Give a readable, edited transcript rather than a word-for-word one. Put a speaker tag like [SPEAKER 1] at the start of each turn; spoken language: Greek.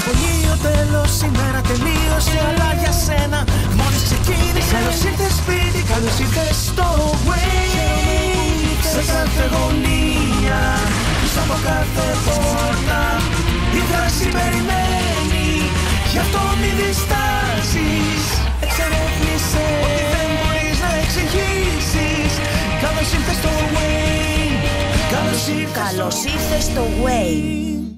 [SPEAKER 1] σχολείο τέλος, σήμερα τελείωσε, αλλά για σένα μόλις ξεκίνησε. Καλώς ήρθες σπίτι, καλώς ήρθες στο Wave. Σε κάθε γωνία, πίσω από κάθε πόρτα, η δράση περιμένει, γι' αυτό μη διστάσεις. Εξερεύνησε ό,τι δεν μπορείς να εξηγήσεις. Καλώς ήρθες στο Wave. Καλώς ήρθες στο Wave.